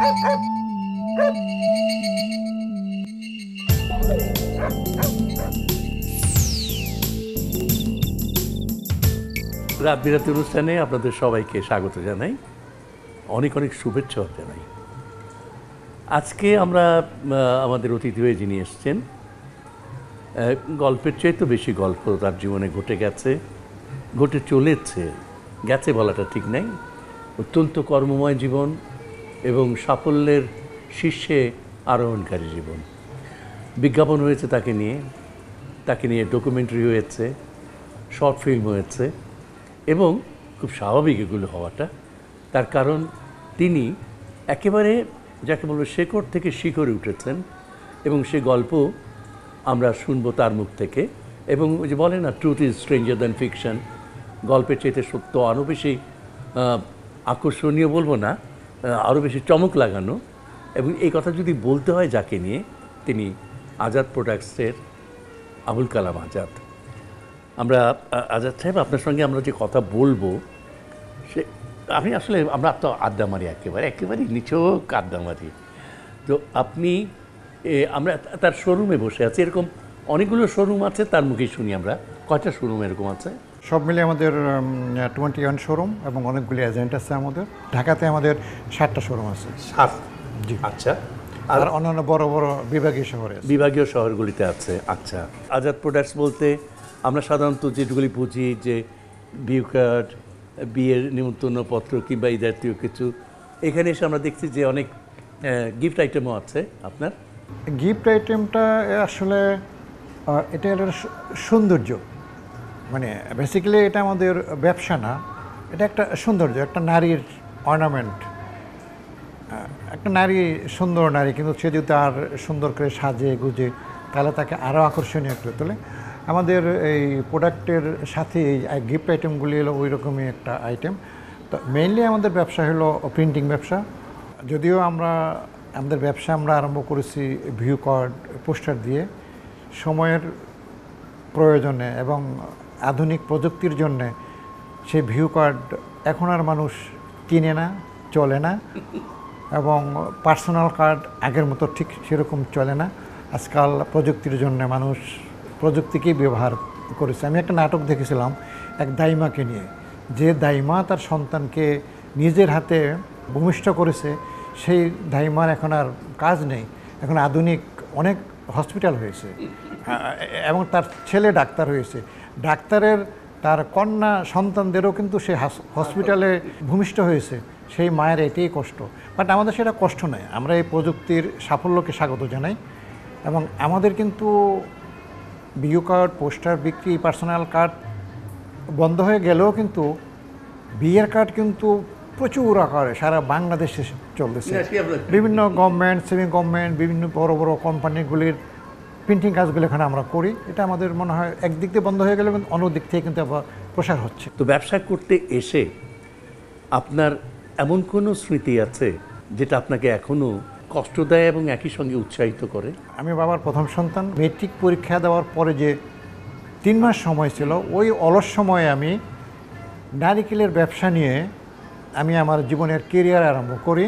রাত বিরাতে অনুষ্ঠানে আপনাদের সবাইকে স্বাগত জানাই, অনেক অনেক শুভেচ্ছা জানাই। আজকে আমরা আমাদের অতিথি হয়ে যিনি এসছেন, গল্পের চেয়ে তো বেশি গল্প তার জীবনে ঘটে গেছে, ঘটে চলেছে, গেছে বলাটা ঠিক নাই। অত্যন্ত কর্মময় জীবন এবং সাফল্যের শীর্ষে আরোহণকারী জীবন। বিজ্ঞাপন হয়েছে তাকে নিয়ে ডকুমেন্টারি হয়েছে, শর্ট ফিল্ম হয়েছে এবং খুব স্বাভাবিক এগুলো হওয়াটা। তার কারণ তিনি একেবারে যাকে বলবো শেকড় থেকে শিখরে উঠেছেন এবং সে গল্প আমরা শুনবো তার মুখ থেকে। এবং ওই যে বলে না, truth is stranger than fiction, গল্পের চাইতে সত্য আরও বেশি আকর্ষণীয় বলবো না, আরও বেশি চমক লাগানো। এবং এই কথা যদি বলতে হয় যাকে নিয়ে, তিনি আজাদ প্রোডাক্টসের আবুল কালাম আজাদ। আমরা আজাদ সাহেব, আপনার সঙ্গে আমরা যে কথা বলবো সে আমরা তো আড্ডা মারি, একেবারেই নিছক আড্ডা মারি। তো আপনি আমরা তার শোরুমে বসে আছি, এরকম অনেকগুলো শোরুম আছে, তার মুখেই শুনি আমরা। কয়টা শোরুম এরকম আছে? সব মিলে আমাদের 21 শোরুম এবং অনেকগুলি এজেন্ট আছে। আমাদের ঢাকাতে আমাদের 7টা শোরুম আছে। 7? জি। আচ্ছা। আর অন্যান্য বড় বড় বিভাগীয় শহরগুলিতে আছে। আচ্ছা। আজাদ প্রোডাক্টস বলতে আমরা সাধারণত যেগুলি বুঝি যে ভিউ কার্ড, বিয়ের নিমন্ত্রণপত্র কিংবা এই জাতীয় কিছু। এখানে এসে আমরা দেখছি যে অনেক গিফট আইটেমও আছে আপনার। গিফট আইটেমটা আসলে এটা একটা সৌন্দর্য, মানে বেসিক্যালি এটা আমাদের ব্যবসা না, এটা একটা সৌন্দর্য, একটা নারীর অর্নামেন্ট। একটা নারী সুন্দর নারী, কিন্তু সে যদি আর সুন্দর করে সাজে গুজে তাহলে তাকে আরও আকর্ষণীয় করে তোলে। আমাদের এই প্রোডাক্টের সাথে এই গিফট আইটেমগুলি হলো ওই রকমই একটা আইটেম। তো মেইনলি আমাদের ব্যবসা হলো প্রিন্টিং ব্যবসা। যদিও আমাদের ব্যবসা আমরা আরম্ভ করেছি ভিউ কার্ড পোস্টার দিয়ে। সময়ের প্রয়োজনে এবং আধুনিক প্রযুক্তির জন্যে সেই ভিউ কার্ড এখন আর মানুষ কিনে না, চলে না, এবং পার্সোনাল কার্ড আগের মতো ঠিক সেরকম চলে না। আজকাল প্রযুক্তির জন্য মানুষ প্রযুক্তিকেই ব্যবহার করেছে। আমি একটা নাটক দেখেছিলাম এক দাইমাকে নিয়ে, যে দাইমা তার সন্তানকে নিজের হাতে ভূমিষ্ঠ করেছে, সেই দাইমার এখন আর কাজ নেই, এখন আধুনিক অনেক হসপিটাল হয়েছে এবং তার ছেলে ডাক্তার হয়েছে। ডাক্তারের তার কন্যা সন্তানদেরও কিন্তু সে হসপিটালে ভূমিষ্ঠ হয়েছে। সেই মায়ের এটাই কষ্ট, বাট আমাদের সেটা কষ্ট নয়। আমরা এই প্রযুক্তির সাফল্যকে স্বাগত জানাই এবং আমাদের কিন্তু ভিউ কার্ড, পোস্টার বিক্রি, পার্সোনাল কার্ড বন্ধ হয়ে গেলেও কিন্তু বিয়ের কার্ড কিন্তু প্রচুর আকারে সারা বাংলাদেশে চলতেছে। বিভিন্ন গভর্নমেন্ট, সেমি গভর্নমেন্ট, বিভিন্ন বড় বড় কোম্পানিগুলির প্রিন্টিং কাজগুলো এখানে আমরা করি। এটা আমাদের মনে হয় একদিক দিয়ে বন্ধ হয়ে গেলে কিন্তু অন্য দিক থেকে কিন্তু আবার প্রসার হচ্ছে। তো ব্যবসা করতে এসে আপনার এমন কোনো স্মৃতি আছে যেটা আপনাকে এখনও কষ্ট দেয় এবং একই সঙ্গে উৎসাহিত করে? আমি বাবার প্রথম সন্তান। মেট্রিক পরীক্ষা দেওয়ার পরে যে 3 মাস সময় ছিল, ওই অলস সময়ে আমি নারিকেলের ব্যবসা নিয়ে আমি আমার জীবনের কেরিয়ার আরম্ভ করি।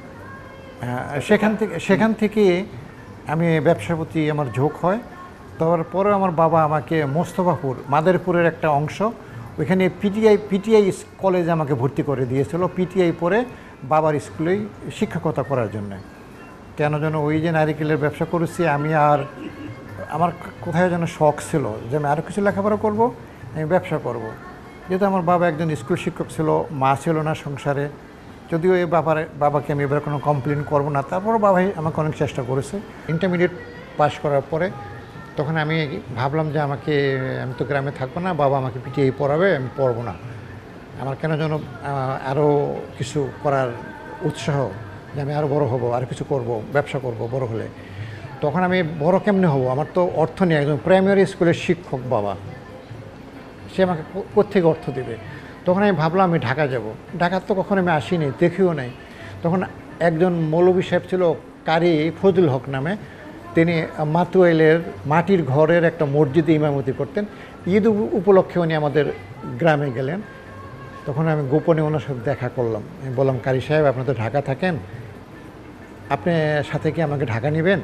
সেখান থেকে আমি ব্যবসার প্রতি আমার ঝোঁক হয়। তারপরে আমার বাবা আমাকে মোস্তফাপুর, মাদারীপুরের একটা অংশ, ওইখানে পিটিআই কলেজে আমাকে ভর্তি করে দিয়েছিল। পিটিআই পরে বাবার স্কুলেই শিক্ষকতা করার জন্য। কেন যেন ওই যে নারিকেলের ব্যবসা করেছি আমি, আর আমার কোথায় যেন শখ ছিল যে আমি আরও কিছু লেখাপড়া করব, আমি ব্যবসা করব। যেহেতু আমার বাবা একজন স্কুল শিক্ষক ছিল, মা ছিল না সংসারে, যদিও এই বাবাকে আমি এবার কোনো কমপ্লেন করবো না, তারপরও বাবাই আমাকে অনেক চেষ্টা করেছে। ইন্টারমিডিয়েট পাশ করার পরে তখন আমি ভাবলাম যে আমি তো গ্রামে থাকবো না, বাবা আমাকে পিটিআই পড়াবে, আমি পড়বো না। আমার কেন যেন আরও কিছু করার উৎসাহ, যে আমি আরও বড় হব, আর কিছু করব, ব্যবসা করব বড় হলে। তখন আমি বড় কেমনে হব, আমার তো অর্থ নেই। একজন প্রাইমারি স্কুলের শিক্ষক বাবা, সে আমাকে কোত্থেকে অর্থ দেবে? তখন আমি ভাবলাম আমি ঢাকা যাব। ঢাকার তো কখনো আমি আসিনি, দেখিও নাই। তখন একজন মৌলভী সাহেব ছিল, কারি ফজল হক নামে, তিনি মাতুয়াইলের মাটির ঘরের একটা মসজিদে ইমামতি করতেন। ঈদ উপলক্ষে উনি আমাদের গ্রামে গেলেন। তখন আমি গোপনে ওনার সাথে দেখা করলাম। আমি বললাম, কারি সাহেব আপনি তো ঢাকা থাকেন, আপনি সাথে কি আমাকে ঢাকা নেবেন?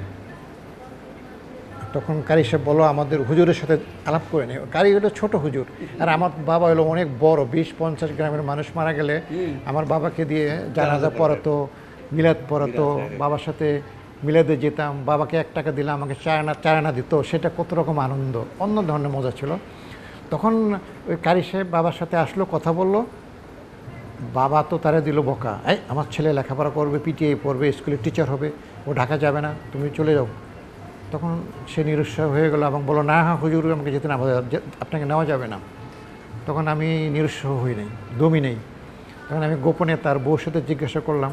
তখন কারি সাহেব বলো আমাদের হুজুরের সাথে আলাপ করে নেই। কারি হলো ছোট হুজুর, আর আমার বাবা হলো অনেক বড়, 20-50 গ্রামের মানুষ মারা গেলে আমার বাবাকে দিয়ে জানাজা পড়াতো, মিলাদ পড়াতো, বাবার সাথে মিলাদে যেতাম, বাবাকে 1 টাকা দিলে আমাকে চারানা দিত, সেটা কত রকম আনন্দ, অন্য ধরনের মজা ছিল। তখন ওই কারি সাহেব বাবার সাথে আসলো, কথা বললো। বাবা তো তারা দিল বকা, এই আমার ছেলে লেখাপড়া করবে, পিটিআই পড়বে, স্কুলের টিচার হবে, ও ঢাকা যাবে না, তুমি চলে যাও। তখন সে নিরুৎসাহ হয়ে গেল এবং বললো, না হ্যাঁ হুজুর আমাকে যেতে না, আপনাকে নেওয়া যাবে না। তখন আমি নিরুৎসাহ হই নাই, দমই নেই। তখন আমি গোপনে তার বউর সাথে জিজ্ঞাসা করলাম,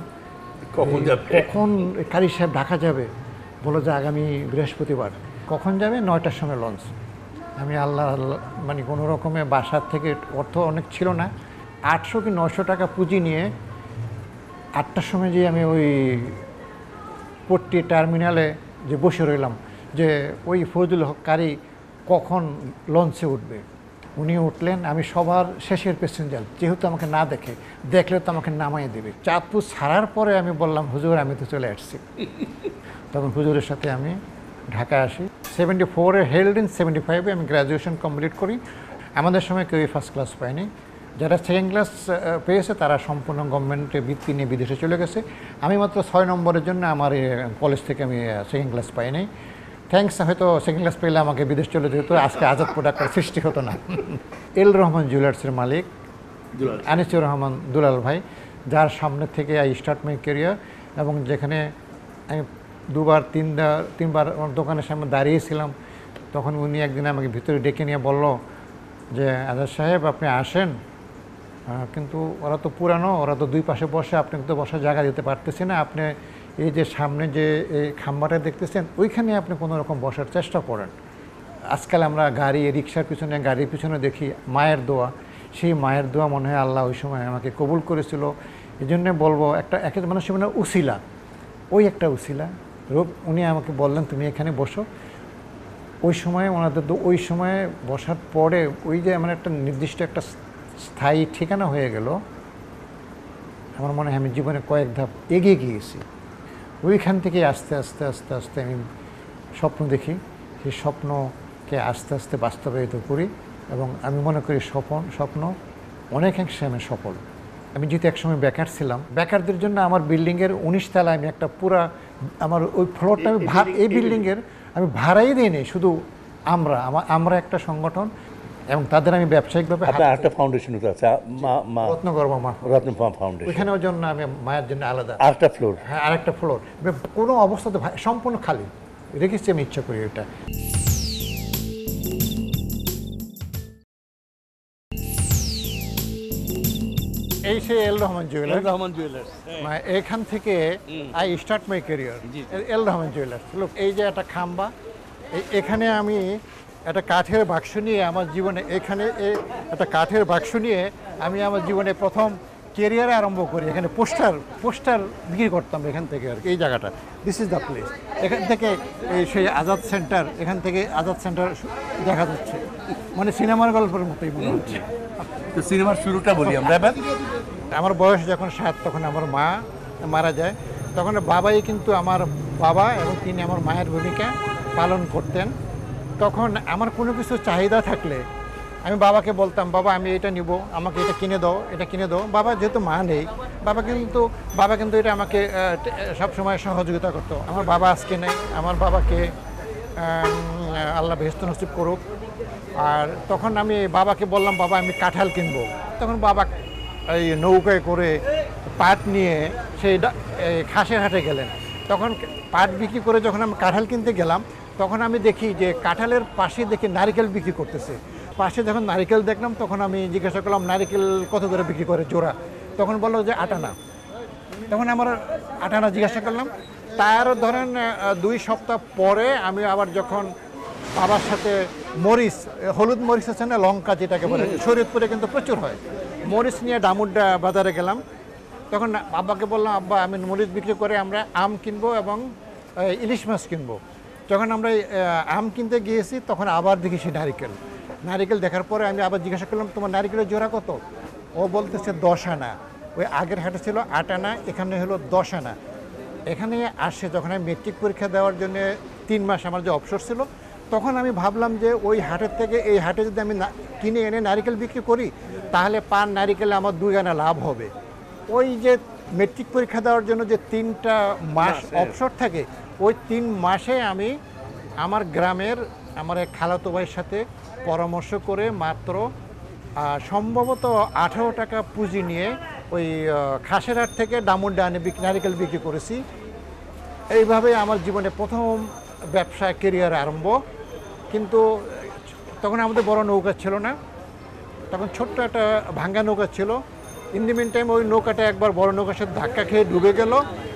কখন কারি সাহেব ঢাকা যাবে? বলো যে আগামী বৃহস্পতিবার। কখন যাবে? 9টার সময় লঞ্চ। আমি আল্লাহ মানে কোনো রকমে বাসার থেকে অর্থ অনেক ছিল না, 800 কি 900 টাকা পুঁজি নিয়ে 8টার সময় যে আমি ওই পট্টি টার্মিনালে যে বসে রইলাম যে ওই ফজলুল হক কারি কখন লঞ্চে উঠবে। উনি উঠলেন, আমি সবার শেষের প্যাসেঞ্জার, যেহেতু আমাকে না দেখলে তো আমাকে নামাই দেবে। চাঁদপুর ছাড়ার পরে আমি বললাম, হুজুর আমি তো চলে আসছি। তখন হুজুরের সাথে আমি ঢাকা আসি। 74-এ হেল্ড ইন 75-এ আমি গ্র্যাজুয়েশন কমপ্লিট করি। আমাদের সময় কেউই ফার্স্ট ক্লাস পায়নি, যারা সেকেন্ড ক্লাস পেয়েছে তারা সম্পূর্ণ গভর্নমেন্টের বৃত্তি নিয়ে বিদেশে চলে গেছে। আমি মাত্র 6 নম্বরের জন্য আমার কলেজ থেকে আমি সেকেন্ড ক্লাস পাইনি। থ্যাঙ্কস, হয়তো সেকেন্ড ক্লাস পেলে আমাকে বিদেশ চলে যেত, আজকে আজাদ প্রোডাক্টের সৃষ্টি হতো না। এল রহমান জুয়েলার্সের মালিক আনিসুর রহমান দুলাল ভাই, যার সামনে থেকে আই স্টার্ট মাই ক্যারিয়ার, এবং যেখানে আমি 2-3বার আমার দোকানের সামনে দাঁড়িয়েছিলাম। তখন উনি একদিন আমাকে ভিতরে ডেকে নিয়ে বলল যে, আজাদ সাহেব আপনি আসেন, কিন্তু ওরা তো পুরানো, ওরা তো 2 পাশে বসে, আপনি তো বসার জায়গা দিতে পারতেছি না, আপনি এই যে সামনে যে এই খাম্বাটা দেখতেছেন ওইখানে আপনি কোনো রকম বসার চেষ্টা করেন। আজকাল আমরা গাড়ি, রিক্সার পিছনে, গাড়ির পিছনে দেখি মায়ের দোয়া, সেই মায়ের দোয়া মনে হয় আল্লাহ ওই সময় আমাকে কবুল করেছিল। এই জন্যে বলবো, এক মানুষের মানে উসিলা, ওই একটা উসিলা রূপ। উনি আমাকে বললেন তুমি এখানে বসো। ওই সময় ওনাদের ওই সময়ে বসার পরে ওই যে আমার একটা নির্দিষ্ট একটা স্থায়ী ঠিকানা হয়ে গেল। আমার মনে হয় আমি জীবনে কয়েক ধাপ এগিয়ে গিয়েছি। ওইখান থেকে আস্তে আস্তে আস্তে আস্তে আমি স্বপ্ন দেখি, সেই স্বপ্নকে আস্তে আস্তে বাস্তবায়িত করি, এবং আমি মনে করি স্বপ্ন অনেকাংশে আমি সফল। আমি যেহেতু একসময় বেকার ছিলাম, বেকারদের জন্য আমার বিল্ডিংয়ের 19 তলায় আমি একটা পুরা, আমার ওই ফ্লোরটা আমি এই বিল্ডিংয়ের আমি ভাড়াই দিইনি, শুধু আমরা একটা সংগঠন, এবং তাদের আমি ব্যবসায়িকভাবে একটা ফাউন্ডেশন আছে, রত্নগর্ভা মা ফাউন্ডেশন, ওইখানের জন্য আমি মায়ের জন্য আলাদা আরেকটা ফ্লোর। হ্যাঁ, আরেকটা ফ্লোর কোনো অবস্থাতে সম্পূর্ণ খালি রেখেছি, আমি ইচ্ছা করি এটা। এই সেই এল রহমান জুয়েলার্স, এখান থেকে I start my career. L Rahman jewellers, লোক এই যে একটা খাম্বা, এখানে আমি একটা কাঠের বাক্স নিয়ে আমার জীবনে, এখানে একটা কাঠের বাক্স নিয়ে আমি আমার জীবনে প্রথম কেরিয়ারে আরম্ভ করি। এখানে পোস্টার বিক্রি করতাম এখান থেকে আর কি। এই জায়গাটা, দিস ইজ দ্য প্লেস। এখান থেকে সেই আজাদ সেন্টার, এখান থেকে আজাদ সেন্টার দেখা যাচ্ছে, মানে সিনেমার গল্পের মতোই মনে হচ্ছে। তো সিনেমার শুরুটা বলি আমরা। আমার বয়স যখন 7, তখন আমার মা মারা যায়। তখন বাবাই কিন্তু আমার বাবা, এবং তিনি আমার মায়ের ভূমিকা পালন করতেন। তখন আমার কোনো কিছু চাহিদা থাকলে আমি বাবাকে বলতাম, বাবা আমি এটা নিব, আমাকে এটা কিনে দাও, এটা কিনে দাও। বাবা যেহেতু মা নেই, বাবা কিন্তু এটা আমাকে সবসময় সহযোগিতা করতো। আমার বাবা আজকে নেই, আমার বাবাকে আল্লাহ বেহেশত নসিব করুক। আর তখন আমি বাবাকে বললাম, বাবা আমি কাঁঠাল কিনবো। তখন বাবা এই নৌকায় করে পাট নিয়ে সেই খাসের হাটে গেলেন। তখন পাট বিক্রি করে যখন আমি কাঁঠাল কিনতে গেলাম, তখন আমি দেখি যে কাঁঠালের পাশে দেখি নারিকেল বিক্রি করতেছে। পাশে যখন নারিকেল দেখলাম, তখন আমি জিজ্ঞাসা করলাম নারিকেল কত করে বিক্রি করে জোড়া? তখন বললো যে 8 আনা। তখন আমার 8 আনা জিজ্ঞাসা করলাম। তার ধরেন 2 সপ্তাহ পরে আমি আবার যখন বাবার সাথে মরিচ, হলুদ মরিচ আছে না, লঙ্কা যেটাকে বলে, শরীয়তপুরে কিন্তু প্রচুর হয়, মরিচ নিয়ে ডামুড্ডা বাজারে গেলাম। তখন আব্বাকে বললাম, আব্বা আমি মরিচ বিক্রি করে আমরা আম কিনবো এবং ইলিশ মাছ কিনবো। যখন আমরা আম কিনতে গিয়েছি, তখন আবার দেখি সে নারিকেল দেখার পরে আমি আবার জিজ্ঞাসা করলাম, তোমার নারিকেলের জোড়া কত? ও বলতেছে 10 আনা। ওই আগের হাটে ছিল 8 আনা, এখানে হলো 10 আনা। এখানে আসে যখন আমি মেট্রিক পরীক্ষা দেওয়ার জন্য 3 মাস আমার যে অবসর ছিল, তখন আমি ভাবলাম যে ওই হাটের থেকে এই হাটে যদি আমি কিনে এনে নারিকেল বিক্রি করি, তাহলে পান নারিকেলে আমার 2 আনা লাভ হবে। ওই যে মেট্রিক পরীক্ষা দেওয়ার জন্য যে 3টা মাস অবসর থাকে, ওই 3 মাসে আমি আমার গ্রামের আমার এক খালাতো ভাইয়ের সাথে পরামর্শ করে মাত্র সম্ভবত 18 টাকা পুঁজি নিয়ে ওই খাসেরহাট থেকে ডামুরডানে নারিকেল বিক্রি করেছি। এইভাবে আমার জীবনে প্রথম ব্যবসা কেরিয়ার আরম্ভ। কিন্তু তখন আমাদের বড় নৌকা ছিল না, তখন ছোট্ট একটা ভাঙ্গা নৌকা ছিল। ইন দি মিন টাইম ওই নৌকাটা একবার বড় নৌকার সাথে ধাক্কা খেয়ে ডুবে গেল।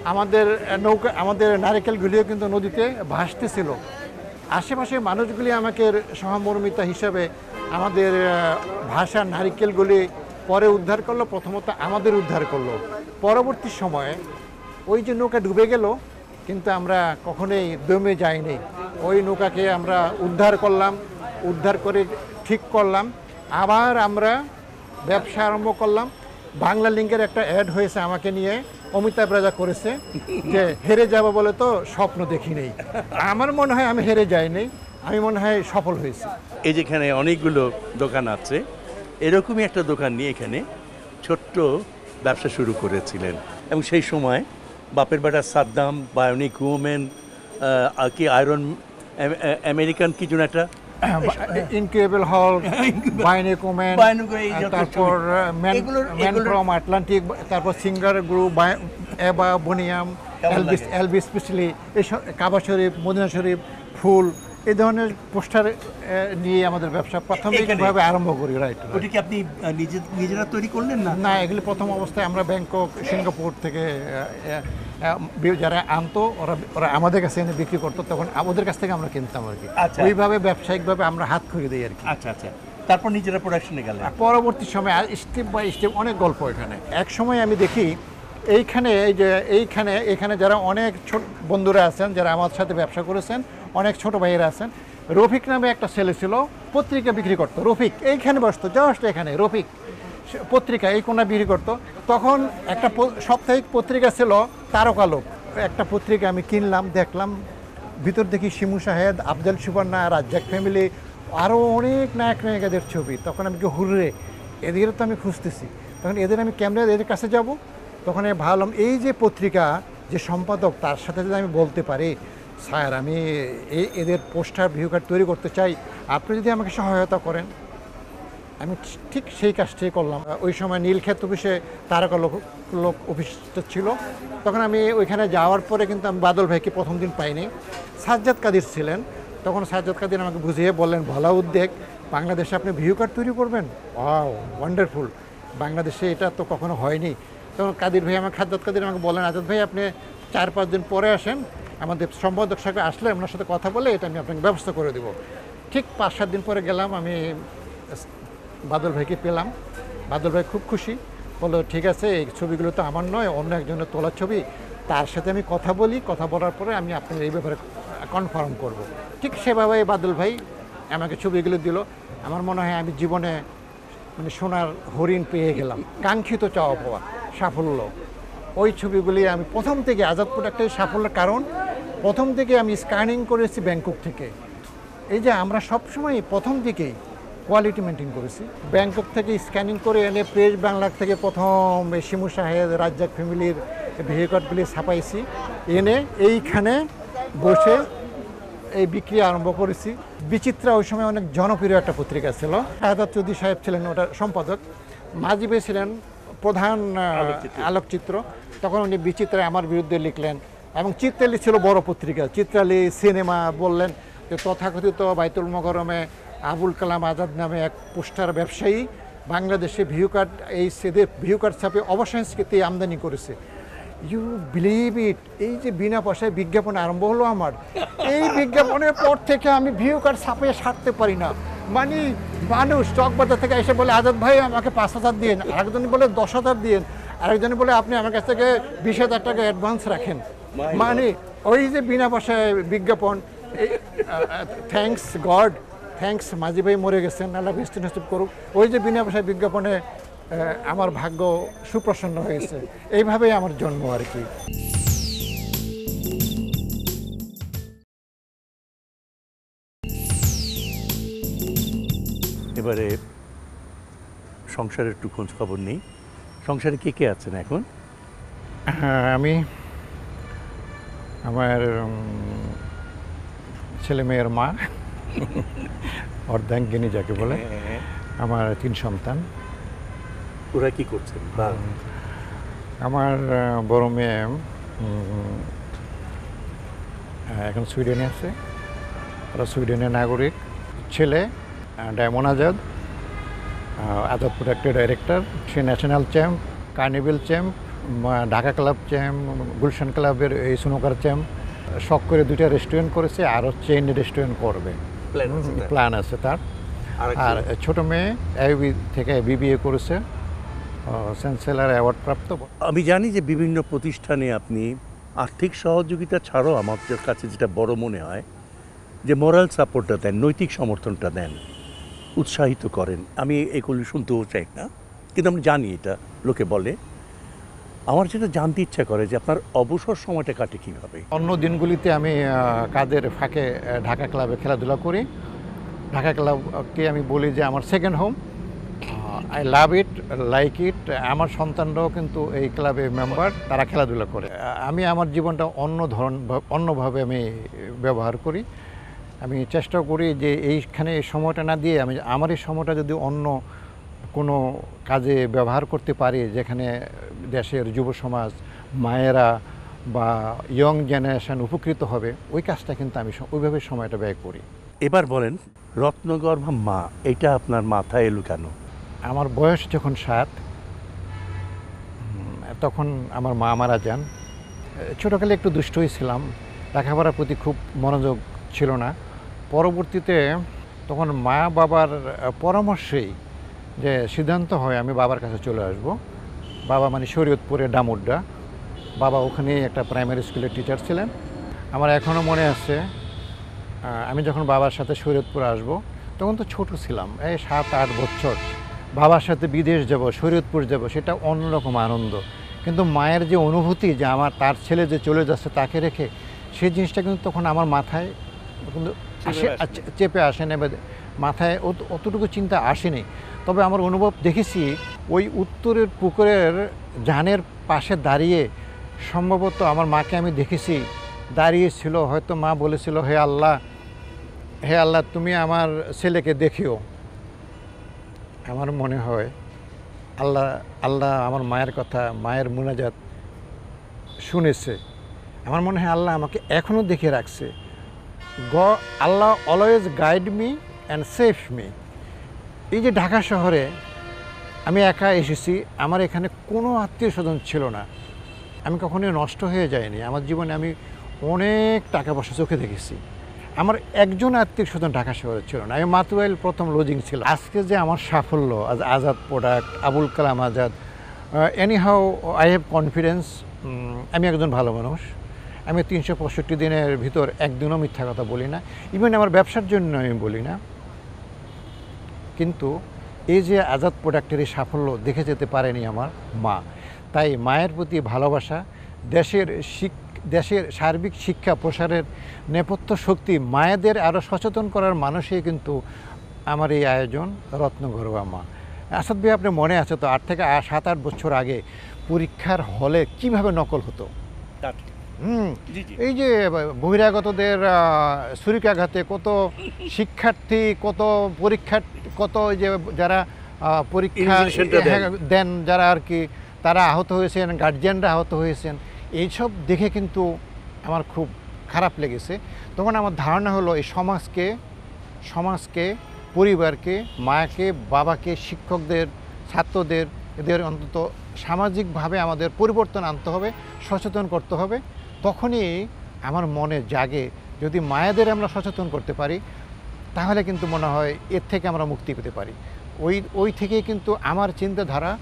আমাদের নারিকেলগুলিও কিন্তু নদীতে ভাসতেছিল। আশেপাশে মানুষগুলি আমাকে সহমর্মিতা হিসাবে আমাদের ভাষার নারিকেলগুলি পরে উদ্ধার করলো, প্রথমত আমাদের উদ্ধার করলো। পরবর্তী সময়ে ওই যে নৌকা ডুবে গেল, কিন্তু আমরা কখনোই দমে যাইনি। ওই নৌকাকে আমরা উদ্ধার করলাম, উদ্ধার করে ঠিক করলাম, আবার আমরা ব্যবসা আরম্ভ করলাম। বাংলা লিঙ্কের একটা অ্যাড হয়েছে আমাকে নিয়ে, অমিতাভ রাজা করেছে যে হেরে যাব বলে তো স্বপ্ন দেখি নেই। আমার মনে হয় আমি হেরে যাইনি, আমি মনে হয় সফল হয়েছি। এই যেখানে অনেকগুলো দোকান আছে, এরকমই একটা দোকান নিয়ে এখানে ছোট্ট ব্যবসা শুরু করেছিলেন। এবং সেই সময় বাপের বেটা সাদ্দাম, বায়োনিক ওমেন, কি আয়রন আমেরিকান কি যেন একটা ইনক্রেডিবল হল, বায়োনিক ওমেন, তারপর ম্যান ফ্রম আটলান্টিক, তারপর singer group, ABBA Boney M, Elvis Presley, এইসব কাবা শরীফ, মদিনা শরীফ, ফুল, এই ধরনের পোস্টার নিয়ে আমাদের ব্যবসা প্রাথমিকভাবে আরম্ভ করি। রাইট। ওটা কি আপনি নিজেরা তৈরি করলেন না? না, এগুলি প্রথম অবস্থায় আমরা ব্যাংকক, সিঙ্গাপুর থেকে যারা আনতো ওরা আমাদের কাছে এনে বিক্রি করতো, তখন আমাদের কাছ থেকে আমরা কিনতাম আর কি। ওইভাবে ব্যবসায়িকভাবে আমরা হাত খুঁড়ে দিই আর কি। আচ্ছা আচ্ছা। তারপর নিজেরা প্রোডাকশনে গেলেন। পরবর্তী সময় স্টেপ বাই স্টেপ অনেক গল্প এখানে। এক সময় আমি দেখি এখানে যারা অনেক ছোট বন্ধুরা আছেন, যারা আমার সাথে ব্যবসা করেছেন, অনেক ছোট ভাইয়েরা আছেন। রফিক নামে একটা ছেলে ছিল, পত্রিকা বিক্রি করতো। রফিক এইখানে বসতো, জাস্ট এখানে রফিক পত্রিকা এই কোনা বিক্রি করতো। তখন একটা সাপ্তাহিক পত্রিকা ছিল তারকালোক, একটা পত্রিকা আমি কিনলাম, দেখলাম, ভিতর দেখি শিমু শাহেদ, আফজাল সুবর্ণা, রাজ্জাক ফ্যামিলি, আরও অনেক নায়ক নায়িকাদের ছবি। তখন আমি কি হুররে, এদের তো আমি খুঁজতেছি। তখন আমি ক্যামেরা এদের কাছে যাব, তখন আমি ভাবলাম এই যে পত্রিকা যে সম্পাদক, তার সাথে যদি আমি বলতে পারি, স্যার আমি এদের পোস্টার ভিউ কার্ড তৈরি করতে চাই, আপনি যদি আমাকে সহায়তা করেন। আমি ঠিক সেই কাজটাই করলাম। ওই সময় নীলক্ষেত অফিসে তারকালোক অফিসটা ছিল। তখন আমি ওইখানে যাওয়ার পরে কিন্তু আমি বাদল ভাইকে প্রথম দিন পাইনি, সাজ্জাদ কাদির ছিলেন। তখন সাজ্জাদ কাদির আমাকে বুঝিয়ে বললেন, ভালো উদ্যোগ, বাংলাদেশে আপনি ভিউ কার্ড তৈরি করবেন, ওয়াও ওয়ান্ডারফুল, বাংলাদেশে এটা তো কখনো হয়নি। তখন কাদির ভাই সাজ্জাদ কাদির আমাকে বললেন, আজাদ ভাই আপনি 4-5 দিন পরে আসেন, আমাদের সম্পাদক সাহেব আসলে আপনার সাথে কথা বলে এটা আমি আপনাকে ব্যবস্থা করে দেবো। ঠিক 5-7 দিন পরে গেলাম, আমি বাদল ভাইকে পেলাম। বাদল ভাই খুব খুশি, বললো ঠিক আছে, এই ছবিগুলো তো আমার নয়, অন্য একজনের তোলার ছবি, তার সাথে আমি কথা বলি, কথা বলার পরে আমি আপনার এই ব্যাপারে কনফার্ম করব। ঠিক সেভাবে বাদল ভাই আমাকে ছবিগুলো দিল। আমার মনে হয় আমি জীবনে মানে সোনার হরিণ পেয়ে গেলাম, কাঙ্ক্ষিত চাওয়া পাওয়া সাফল্য। ওই ছবিগুলি আমি প্রথম থেকে, আজাদ প্রোডাক্টের সাফল্যের কারণ প্রথম থেকে আমি স্ক্যানিং করেছি ব্যাংকক থেকে। এই যে আমরা সবসময় প্রথম দিকেই কোয়ালিটি মেনটেন করেছি। ব্যাংকক থেকে স্ক্যানিং করে এনে প্রেস বাংলা থেকে প্রথম শিমু শাহেদ, রাজ্জাক ফ্যামিলির ভিডিওকার্ডগুলি ছাপাইছি, এনে এইখানে বসে এই বিক্রি আরম্ভ করেছি। বিচিত্রা ওই সময় অনেক জনপ্রিয় একটা পত্রিকা ছিল, শাহাদাত চৌধুরী সাহেব ছিলেন ওটার সম্পাদক, মাজিবে ছিলেন প্রধান আলোকচিত্র। তখন উনি বিচিত্রায় আমার বিরুদ্ধে লিখলেন, এবং চিত্রালি ছিল বড় পত্রিকা, চিত্রালি সিনেমা বললেন যে তথাকথিত বাইতুল মোকাররমে আবুল কালাম আজাদ নামে এক পোস্টার ব্যবসায়ী বাংলাদেশে ভিউ কার্ড, এই সেদের ভিউ কার্ড ছাপে অবসংস্কৃতি আমদানি করেছে। ইউ বিলিভ ইট, এই যে বিনা পয়সায় বিজ্ঞাপন আরম্ভ হলো আমার, এই বিজ্ঞাপনের পর থেকে আমি ভিউ কার্ড ছাপিয়ে সারতে পারি না। মানে মানুষ চকবাজার থেকে এসে বলে, আজাদ ভাই আমাকে 5,000 দিন, আরেকজন বলে 10,000 দিন, আরেকজন বলে আপনি আমার কাছ থেকে 20,000 টাকা অ্যাডভান্স রাখেন। মানে ওই যে বিনা পয়সায় বিজ্ঞাপন, থ্যাঙ্কস গড, থ্যাঙ্কস মাঝি ভাই মরে গেছেন, আল্লাহ বেস্ট নসিব করুক। ওই যে বিনা পয়সায় বিজ্ঞাপনে আমার ভাগ্য সুপ্রসন্ন হয়েছে, এইভাবেই আমার জন্ম আর কি। এবারে সংসারের একটু খোঁজ খবর নেই। সংসারে কে কে আছেন এখন? হ্যাঁ, আমি আমার ছেলে মেয়ের মা, অর্ধাঙ্গিনী যাকে বলে, আমার 3 সন্তান। ওরা কি করছেন? বা আমার বড় মেয়ে এখন সুইডেনে আছে, ওরা সুইডেনের নাগরিক। ছেলে ডায়মন্ড আজাদ, আজাদ প্রোডাক্টের ডাইরেক্টর। সে national champ, carnival champ, Dhaka club champ, Gulshan ক্লাবের এই স্নুকার চ্যাম্প। শখ করে 2টা রেস্টুরেন্ট করেছে, আরও চেইন রেস্টুরেন্ট করবে, প্ল্যান আছে তার। আর ছোট মেয়ে আইবি থেকে বিবিএ করেছে, চ্যান্সেলর অ্যাওয়ার্ড প্রাপ্ত। আমি জানি যে বিভিন্ন প্রতিষ্ঠানে আপনি আর্থিক সহযোগিতা ছাড়াও আমাদের কাছে যেটা বড় মনে হয় যে মোরাল সাপোর্টটা দেন, নৈতিক সমর্থনটা দেন, উৎসাহিত করেন। আমি এগুলো শুনতেও চাই না, কিন্তু আমি জানি এটা লোকে বলে। আমার যেটা জানতে ইচ্ছা করে যে আপনার অবসর সময়টা কাটে কীভাবে? অন্য দিনগুলিতে আমি কাজের ফাঁকে ঢাকা ক্লাবে খেলাধুলা করি। ঢাকা ক্লাবকে আমি বলি যে আমার second home. I love it, like it. আমার সন্তানরাও কিন্তু এই ক্লাবে মেম্বার, তারা খেলাধুলা করে। আমি আমার জীবনটা অন্যভাবে আমি ব্যবহার করি। আমি চেষ্টা করি যে এইখানে এই সময়টা না দিয়ে আমি আমার এই সময়টা যদি অন্য কোনো কাজে ব্যবহার করতে পারি, যেখানে দেশের যুব সমাজ, মায়েরা বা ইয়ং জেনারেশন উপকৃত হবে, ওই কাজটা কিন্তু আমি ওইভাবে সময়টা ব্যয় করি। এবার বলেন, রত্নগর্ভা মা, এটা আপনার মাথায় এলো কেন? আমার বয়স যখন 7, তখন আমার মা মারা যান। ছোটোকালে একটু দুষ্টই ছিলাম, লেখাপড়ার প্রতি খুব মনোযোগ ছিল না। পরবর্তীতে তখন মা বাবার পরামর্শেই যে সিদ্ধান্ত হয় আমি বাবার কাছে চলে আসব। বাবা মানে শরীয়তপুরের ডামুড্ডা, বাবা ওখানে একটা প্রাইমারি স্কুলের টিচার ছিলেন। আমার এখনও মনে আছে, আমি যখন বাবার সাথে শরীয়তপুর আসব, তখন তো ছোট ছিলাম, এই 7-8 বছর। বাবার সাথে বিদেশ যাব, শরীয়তপুর যাব, সেটা অন্যরকম আনন্দ। কিন্তু মায়ের যে অনুভূতি যে তার ছেলে যে চলে যাচ্ছে তাকে রেখে, সেই জিনিসটা কিন্তু তখন আমার মাথায় কিন্তু চেপে আসেনি, মাথায় অতটুকু চিন্তা আসেনি। তবে আমার অনুভব দেখেছি, ওই উত্তরের পুকুরের জানের পাশে দাঁড়িয়ে সম্ভবত আমার মাকে আমি দেখেছি দাঁড়িয়েছিল। হয়তো মা বলেছিল, হে আল্লাহ তুমি আমার ছেলেকে দেখিও। আমার মনে হয় আল্লাহ আমার মায়ের কথা, মায়ের মুনাজাত শুনেছে। আমার মনে হয় আল্লাহ আমাকে এখনও দেখে রাখছে। Allah always guide me and save me. এই যে ঢাকা শহরে আমি একা এসেছি, আমার এখানে কোনো আত্মীয় স্বজন ছিল না, আমি কখনোই নষ্ট হয়ে যাইনি। আমার জীবনে আমি অনেক টাকা পয়সা চোখে দেখেছি, আমার একজন আত্মীয় স্বজন ঢাকা শহরে ছিল না। আমি মাতুয়াইল প্রথম লজিং ছিল। আজকে যে আমার সাফল্য, Azad product, Abul Kalam Azad, anyhow I have confidence. আমি একজন ভালো মানুষ। আমি 365 দিনের ভিতর একদিনও মিথ্যা কথা বলি না, ইভেন আমার ব্যবসার জন্য আমি বলি না। কিন্তু এই যে আজাদ প্রোডাক্টের এই সাফল্য দেখে যেতে পারেনি আমার মা। তাই মায়ের প্রতি ভালোবাসা, দেশের সার্বিক শিক্ষা প্রসারের নেপথ্য শক্তি, মায়েদের আরও সচেতন করার মানুষই কিন্তু আমার এই আয়োজন রত্নগর্ভা মা। আসাদ ভাই, আপনার মনে আছে তো 8 থেকে 7-8 বছর আগে পরীক্ষার হলে কিভাবে নকল হতো? এই যে বহিরাগতদের ছুরিকাঘাতে কত শিক্ষার্থী, কত যে যারা পরীক্ষা দেন, যারা আর কি তারা আহত হয়েছেন, গার্জিয়ানরা আহত হয়েছেন। এইসব দেখে কিন্তু আমার খুব খারাপ লেগেছে। তখন আমার ধারণা হলো এই সমাজকে, পরিবারকে, মাকে, বাবাকে, শিক্ষকদের, ছাত্রদের, এদের অন্তত সামাজিকভাবে আমাদের পরিবর্তন আনতে হবে, সচেতন করতে হবে। তখনই আমার মনে জাগে, যদি মায়েদের আমরা সচেতন করতে পারি, তাহলে কিন্তু মনে হয় এর থেকে আমরা মুক্তি পেতে পারি। ওই থেকেই কিন্তু আমার চিন্তাধারা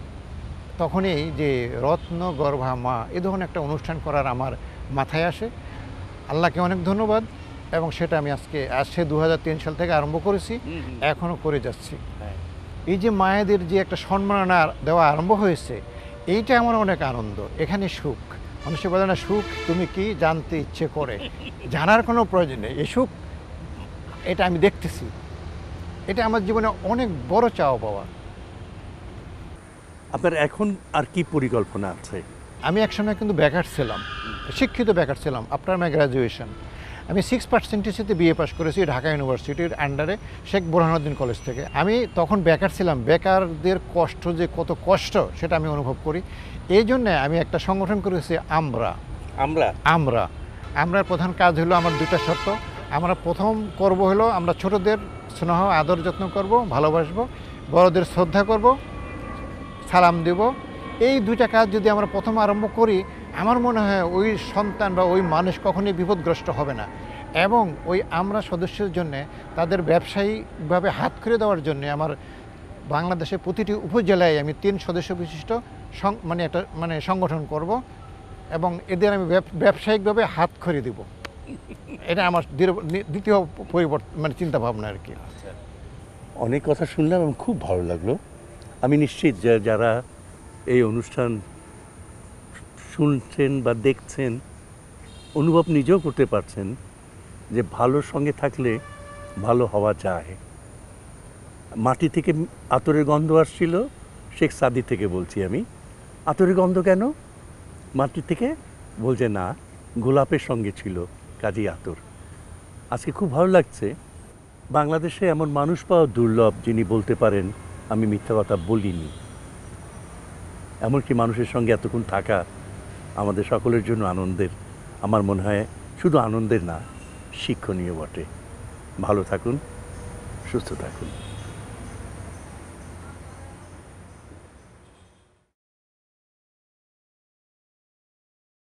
তখনই যে রত্নগর্ভা মা এ ধরনের একটা অনুষ্ঠান করার আমার মাথায় আসে। আল্লাহকে অনেক ধন্যবাদ। এবং সেটা আমি আজকে 2003 সাল থেকে আরম্ভ করেছি, এখনও করে যাচ্ছি। এই যে মায়েদের যে একটা সম্মাননা দেওয়া আরম্ভ হয়েছে, এইটা আমার অনেক আনন্দ। এখানে সুখ, মানুষে বলে না সুখ তুমি কি জানতে ইচ্ছে করে, জানার কোনো প্রয়োজন নেই। এই সুখ, এটা আমি দেখতেছি, এটা আমার জীবনে অনেক বড় চাওয়া পাওয়া। আপনার এখন আর কি পরিকল্পনা আছে? আমি একসময় কিন্তু বেকার ছিলাম, শিক্ষিত বেকার ছিলাম আফটার মাই গ্র্যাজুয়েশন। আমি 6% বিএ পাস করেছি ঢাকা ইউনিভার্সিটির আন্ডারে শেখ বোরহানুদ্দিন কলেজ থেকে। আমি তখন বেকার ছিলাম, বেকারদের কষ্ট যে কত কষ্ট সেটা আমি অনুভব করি। এই জন্যে আমি একটা সংগঠন করেছি আমরা। আমরার প্রধান কাজ হলো আমার দুটা শর্ত। আমরা প্রথম করব হলো আমরা ছোটদের স্নেহ আদর যত্ন করব, ভালোবাসবো, বড়দের শ্রদ্ধা করব, সালাম দেব। এই দুইটা কাজ যদি আমরা প্রথম আরম্ভ করি, আমার মনে হয় ওই সন্তান বা ওই মানুষ কখনোই বিপদগ্রস্ত হবে না। এবং ওই আমরা সদস্যের জন্য তাদের ব্যবসায়িকভাবে হাত করে দেওয়ার জন্য আমার বাংলাদেশের প্রতিটি উপজেলায় আমি 3 সদস্য বিশিষ্ট একটা সংগঠন করব এবং এদের আমি ব্যবসায়িকভাবে হাত খড়ি দেব। এটা আমার দ্বিতীয় পরিবর্তন চিন্তা ভাবনা আর কি। অনেক কথা শুনলাম এবং খুব ভালো লাগলো। আমি নিশ্চিত যে যারা এই অনুষ্ঠান শুনছেন বা দেখছেন অনুভব নিজেও করতে পারছেন যে ভালোর সঙ্গে থাকলে ভালো হওয়া যায়। মাটি থেকে আতরের গন্ধ আসছিল, শেখ সাদি থেকে বলছি আমি। আতরের গন্ধ কেন? মাটি থেকে বলছে না, গোলাপের সঙ্গে ছিল, কাজী আতর। আজকে খুব ভালো লাগছে। বাংলাদেশে এমন মানুষ পাওয়া দুর্লভ যিনি বলতে পারেন আমি মিথ্যা কথা বলিনি। এমনকি মানুষের সঙ্গে এতক্ষণ থাকা আমাদের সকলের জন্য আনন্দের, আমার মনে হয় শুধু আনন্দের না, শিক্ষণীয় বটে। ভালো থাকুন, সুস্থ থাকুন।